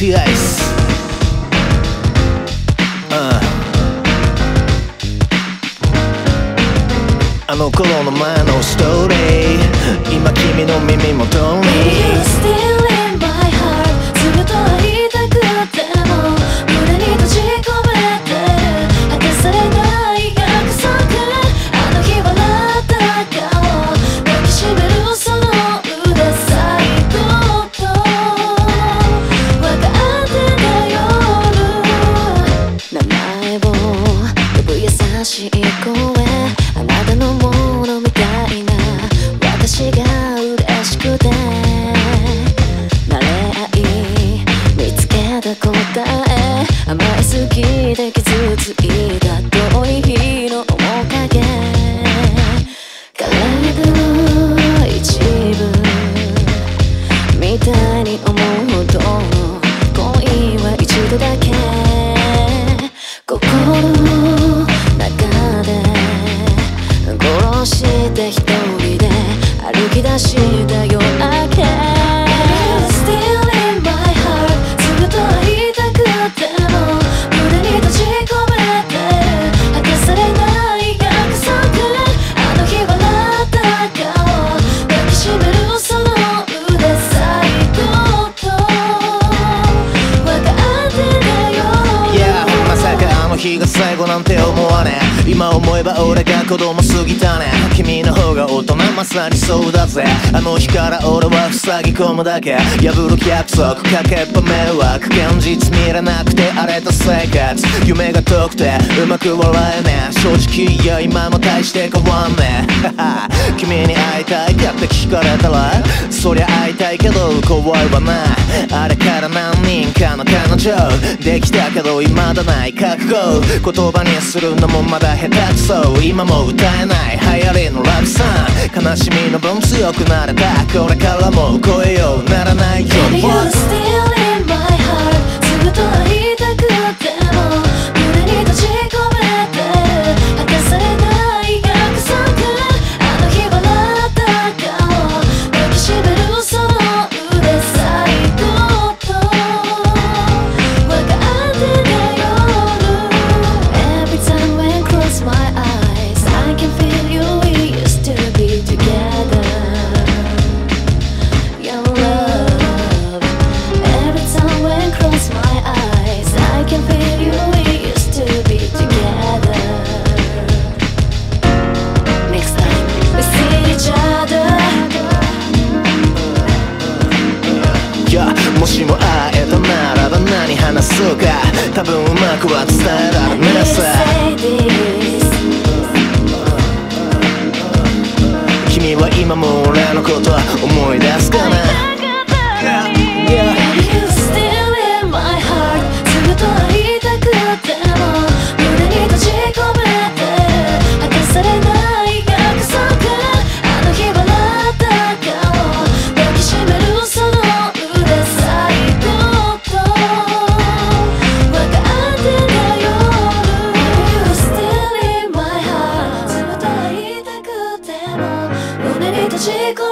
ティアイスあの頃の前のストーリー今君の耳元に You're still in my heart ずっと会いたくても胸に閉じ込めてる果たされない約束あの日笑った顔抱きしめるその腕さえとっと分かってた夜名前を呼ぶ優しい声あなたのものみたいな私が嬉しくて慣れ合い見つけた答え甘えすぎて傷ついた遠い日の面影体の一部みたいに思うほどの恋は一度だけ心の中で殺して一人で歩き出した夜明け You're still in my heart ずっと会いたくても胸に閉じ込めてる果たされない約束あの日笑った顔抱きしめるその腕さえとっと分かってたよ Yeah まさかあの日が最後なんて思わねえ今思えば俺が子供すぎたね君の方が大人まさにそうだぜあの日から俺は塞ぎ込むだけ破る約束かけっぱ迷惑現実見れなくて荒れた生活夢が遠くてうまく笑えねえ正直いや今も大して変わんねえ君に会いたいかって聞かれたらそりゃ会いたいけど怖いわなあれから何人かの彼女できたけど未だない覚悟言葉にするのもまだ下手くそ今も歌えない流行りのラブソング悲しみの分強くなれたこれからも超えようならないよう Baby に you're still in my heart ずっと会いたくても胸に閉じ込めてる果たされない約束あの日笑った顔抱きしめるその腕さえとっと分かってた夜 Every time when I close my eyes I can feel you we used to be together Your love Every time when I close my eyes I can feel you we used to be together Next time we see each other いやもしも会えたならば何話そうか多分うまくは伝えられねえさ Say this 君は今も俺のこと思い出すかな Yeah You're still in my heart ずっと会いたくても胸に閉じ込めてる果たされない約束あの日笑った顔抱きしめるその腕さえとっと分かってた夜 You're still in my heart ずっと会いたくても胸に閉じ込めてる